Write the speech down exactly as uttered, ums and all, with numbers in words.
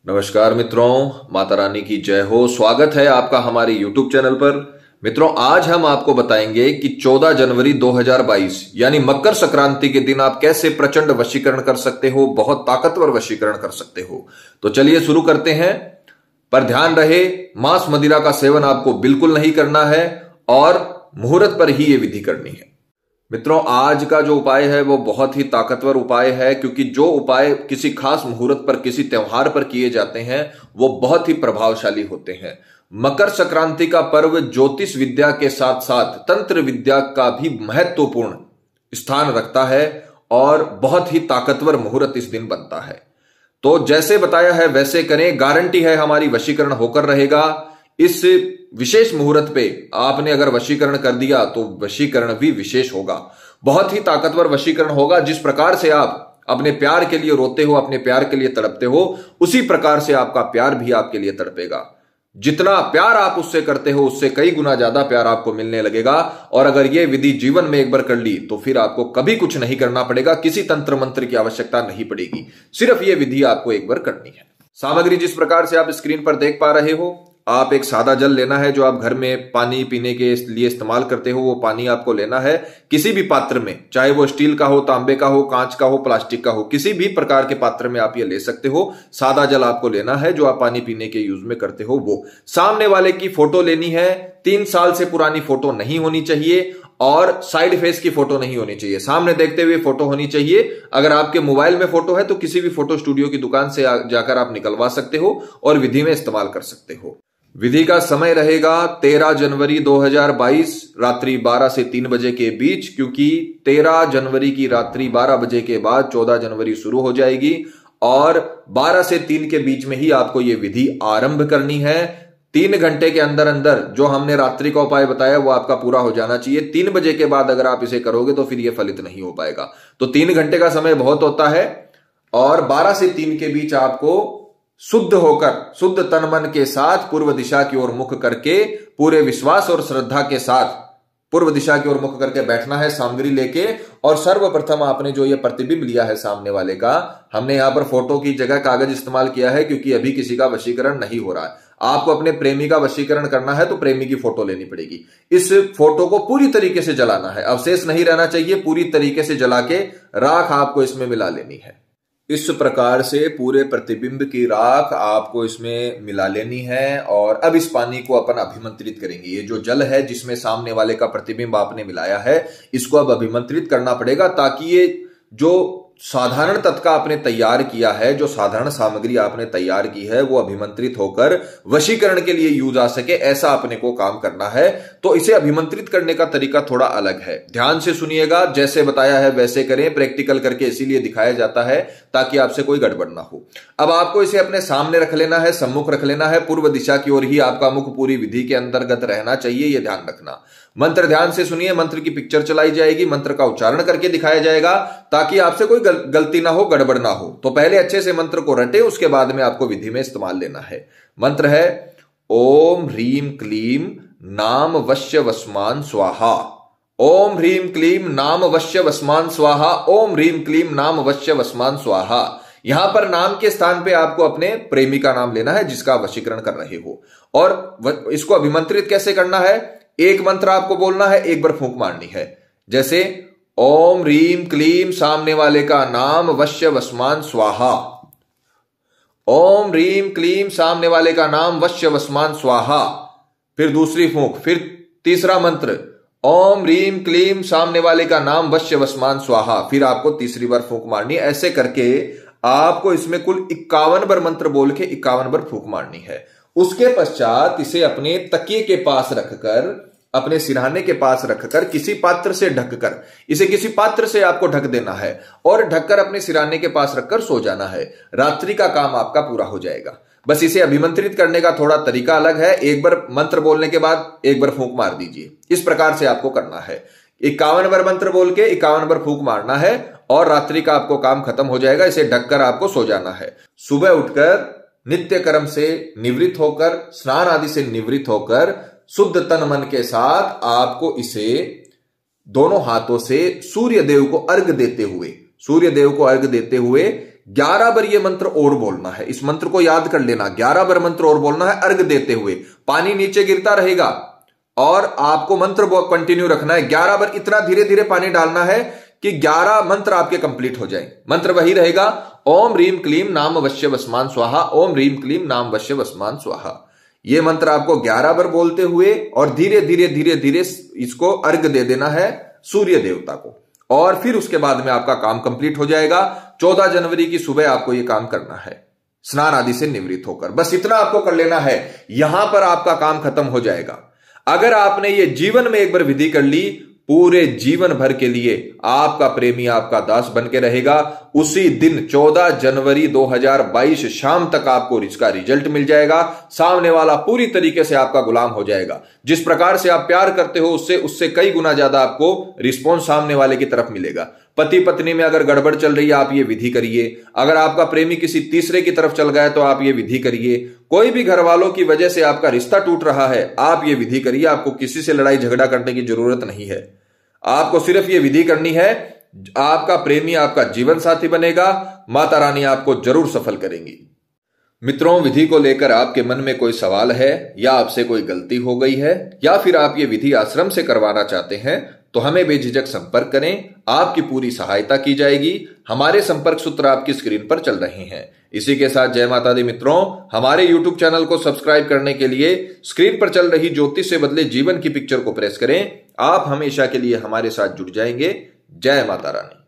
नमस्कार मित्रों, माता रानी की जय हो। स्वागत है आपका हमारे यूट्यूब चैनल पर। मित्रों, आज हम आपको बताएंगे कि चौदह जनवरी दो हज़ार बाईस यानी मकर संक्रांति के दिन आप कैसे प्रचंड वशीकरण कर सकते हो, बहुत ताकतवर वशीकरण कर सकते हो। तो चलिए शुरू करते हैं। पर ध्यान रहे, मांस मदिरा का सेवन आपको बिल्कुल नहीं करना है और मुहूर्त पर ही ये विधि करनी है। मित्रों, आज का जो उपाय है वो बहुत ही ताकतवर उपाय है, क्योंकि जो उपाय किसी खास मुहूर्त पर, किसी त्योहार पर किए जाते हैं वो बहुत ही प्रभावशाली होते हैं। मकर संक्रांति का पर्व ज्योतिष विद्या के साथ साथ तंत्र विद्या का भी महत्वपूर्ण स्थान रखता है और बहुत ही ताकतवर मुहूर्त इस दिन बनता है। तो जैसे बताया है वैसे करें, गारंटी है हमारी वशीकरण होकर रहेगा। इस विशेष मुहूर्त पे आपने अगर वशीकरण कर दिया तो वशीकरण भी विशेष होगा, बहुत ही ताकतवर वशीकरण होगा। जिस प्रकार से आप अपने प्यार के लिए रोते हो, अपने प्यार के लिए तड़पते हो, उसी प्रकार से आपका प्यार भी आपके लिए तड़पेगा। जितना प्यार आप उससे करते हो उससे कई गुना ज्यादा प्यार आपको मिलने लगेगा। और अगर यह विधि जीवन में एक बार कर ली तो फिर आपको कभी कुछ नहीं करना पड़ेगा, किसी तंत्र मंत्र की आवश्यकता नहीं पड़ेगी, सिर्फ यह विधि आपको एक बार करनी है। सामग्री जिस प्रकार से आप स्क्रीन पर देख पा रहे हो, आप एक सादा जल लेना है जो आप घर में पानी पीने के लिए इस्तेमाल करते हो। वो पानी आपको लेना है किसी भी पात्र में, चाहे वो स्टील का हो, तांबे का हो, कांच का हो, प्लास्टिक का हो, किसी भी प्रकार के पात्र में आप ये ले सकते हो। सादा जल आपको लेना है जो आप पानी पीने के यूज में करते हो। वो सामने वाले की फोटो लेनी है, तीन साल से पुरानी फोटो नहीं होनी चाहिए और साइड फेस की फोटो नहीं होनी चाहिए, सामने देखते हुए फोटो होनी चाहिए। अगर आपके मोबाइल में फोटो है तो किसी भी फोटो स्टूडियो की दुकान से जाकर आप निकलवा सकते हो और विधि में इस्तेमाल कर सकते हो। विधि का समय रहेगा तेरह जनवरी दो हज़ार बाईस रात्रि बारह से तीन बजे के बीच, क्योंकि तेरह जनवरी की रात्रि बारह बजे के बाद चौदह जनवरी शुरू हो जाएगी और बारह से तीन के बीच में ही आपको यह विधि आरंभ करनी है। तीन घंटे के अंदर अंदर जो हमने रात्रि का उपाय बताया वो आपका पूरा हो जाना चाहिए। तीन बजे के बाद अगर आप इसे करोगे तो फिर यह फलित नहीं हो पाएगा। तो तीन घंटे का समय बहुत होता है और बारह से तीन के बीच आपको शुद्ध होकर, शुद्ध तन मन के साथ पूर्व दिशा की ओर मुख करके, पूरे विश्वास और श्रद्धा के साथ पूर्व दिशा की ओर मुख करके बैठना है सामग्री लेके। और सर्वप्रथम आपने जो ये प्रतिबिंब लिया है सामने वाले का, हमने यहां पर फोटो की जगह कागज इस्तेमाल किया है क्योंकि अभी किसी का वशीकरण नहीं हो रहा है। आपको अपने प्रेमी का वशीकरण करना है तो प्रेमी की फोटो लेनी पड़ेगी। इस फोटो को पूरी तरीके से जलाना है, अवशेष नहीं रहना चाहिए, पूरी तरीके से जला के राख आपको इसमें मिला लेनी है। इस प्रकार से पूरे प्रतिबिंब की राख आपको इसमें मिला लेनी है और अब इस पानी को अपन अभिमंत्रित करेंगे। ये जो जल है जिसमें सामने वाले का प्रतिबिंब आपने मिलाया है, इसको अब अभिमंत्रित करना पड़ेगा ताकि ये जो साधारण तत्का आपने तैयार किया है, जो साधारण सामग्री आपने तैयार की है, वो अभिमंत्रित होकर वशीकरण के लिए यूज आ सके, ऐसा अपने को काम करना है। तो इसे अभिमंत्रित करने का तरीका थोड़ा अलग है, ध्यान से सुनिएगा। जैसे बताया है वैसे करें, प्रैक्टिकल करके इसीलिए दिखाया जाता है ताकि आपसे कोई गड़बड़ ना हो। अब आपको इसे अपने सामने रख लेना है, सम्मुख रख लेना है, पूर्व दिशा की ओर ही आपका मुख पूरी विधि के अंतर्गत रहना चाहिए, यह ध्यान रखना। मंत्र ध्यान से सुनिए, मंत्र की पिक्चर चलाई जाएगी, मंत्र का उच्चारण करके दिखाया जाएगा ताकि आपसे कोई गल, गलती ना हो, गड़बड़ ना हो। तो पहले अच्छे से मंत्र को रटे, उसके बाद में आपको विधि में इस्तेमाल लेना है। मंत्र है ओम ह्रीम क्लीम नाम वश्य वस्मान स्वाहा। ओम ह्रीम क्लीम नाम वश्य वस्मान स्वाहा। ओम ह्रीम क्लीम नाम वश्य वस्मान स्वाहा। यहां पर नाम के स्थान पे आपको अपने प्रेमी का नाम लेना है जिसका वशीकरण कर रहे हो। और इसको अभिमंत्रित कैसे करना है, एक मंत्र आपको बोलना है, एक बार फूंक मारनी है। जैसे ओम ह्रीम क्लीम, सामने वाले का नाम, वश्य वस्मान स्वाहा। ओम ह्रीम क्लीम, सामने वाले का नाम, वश्य वस्मान स्वाहा। फिर दूसरी फूंक, फिर तीसरा मंत्र ओम ह्रीम क्लीम, सामने वाले का नाम, वश्य वस्मान स्वाहा। फिर आपको तीसरी बार फूंक मारनी है। ऐसे करके आपको इसमें कुल इक्यावन बार मंत्र बोल के इक्यावन बार फूंक मारनी है। उसके पश्चात इसे अपने तकिए के पास रखकर, अपने सिरहाने के पास रखकर, किसी पात्र से ढककर, इसे किसी पात्र से आपको ढक देना है और ढककर अपने सिरहाने के पास रखकर सो जाना है। रात्रि का काम आपका पूरा हो जाएगा। बस इसे अभिमंत्रित करने का थोड़ा तरीका अलग है। एक बार मंत्र बोलने के बाद एक बार फूंक मार दीजिए, इस प्रकार से आपको करना है। इक्यावन बार मंत्र बोल के इक्यावन बार फूंक मारना है और रात्रि का आपको काम खत्म हो जाएगा। इसे ढककर आपको सो जाना है। सुबह उठकर नित्य कर्म से निवृत्त होकर, स्नान आदि से निवृत्त होकर, शुद्ध तन मन के साथ आपको इसे दोनों हाथों से सूर्य देव को अर्घ देते हुए, सूर्य देव को अर्घ देते हुए ग्यारह बार ये मंत्र और बोलना है। इस मंत्र को याद कर लेना, ग्यारह बार मंत्र और बोलना है अर्घ देते हुए। पानी नीचे गिरता रहेगा और आपको मंत्र कंटिन्यू रखना है। ग्यारह बार इतना धीरे धीरे पानी डालना है कि ग्यारह मंत्र आपके कंप्लीट हो जाए। मंत्र वही रहेगा, ओम रीम क्लीम नाम वश्य वस्मान स्वाहा, ओम रीम क्लीम नाम वश्य वस्मान स्वाहा। ये मंत्र आपको ग्यारह बार बोलते हुए और धीरे धीरे धीरे धीरे इसको अर्घ दे देना है सूर्य देवता को, और फिर उसके बाद में आपका काम कंप्लीट हो जाएगा। चौदह जनवरी की सुबह आपको यह काम करना है, स्नान आदि से निवृत्त होकर। बस इतना आपको कर लेना है, यहां पर आपका काम खत्म हो जाएगा। अगर आपने ये जीवन में एक बार विधि कर ली, पूरे जीवन भर के लिए आपका प्रेमी आपका दास बन के रहेगा। उसी दिन चौदह जनवरी दो हज़ार बाईस शाम तक आपको इसका रिजल्ट मिल जाएगा। सामने वाला पूरी तरीके से आपका गुलाम हो जाएगा। जिस प्रकार से आप प्यार करते हो उससे उससे कई गुना ज्यादा आपको रिस्पॉन्स सामने वाले की तरफ मिलेगा। पति पत्नी में अगर गड़बड़ चल रही है आप ये विधि करिए। अगर आपका प्रेमी किसी तीसरे की तरफ चल गया है तो आप ये विधि करिए। कोई भी घर वालों की वजह से आपका रिश्ता टूट रहा है, आप ये विधि करिए। आपको किसी से लड़ाई झगड़ा करने की जरूरत नहीं है। आपको सिर्फ ये विधि करनी है, आपका प्रेमी आपका जीवन साथी बनेगा। माता रानी आपको जरूर सफल करेंगी। मित्रों, विधि को लेकर आपके मन में कोई सवाल है या आपसे कोई गलती हो गई है या फिर आप ये विधि आश्रम से करवाना चाहते हैं तो हमें बेझिझक संपर्क करें, आपकी पूरी सहायता की जाएगी। हमारे संपर्क सूत्र आपकी स्क्रीन पर चल रहे हैं। इसी के साथ जय माता दी मित्रों, हमारे यूट्यूब चैनल को सब्सक्राइब करने के लिए स्क्रीन पर चल रही ज्योतिष से बदले जीवन की पिक्चर को प्रेस करें। आप हमेशा के लिए हमारे साथ जुड़ जाएंगे। जय माता रानी।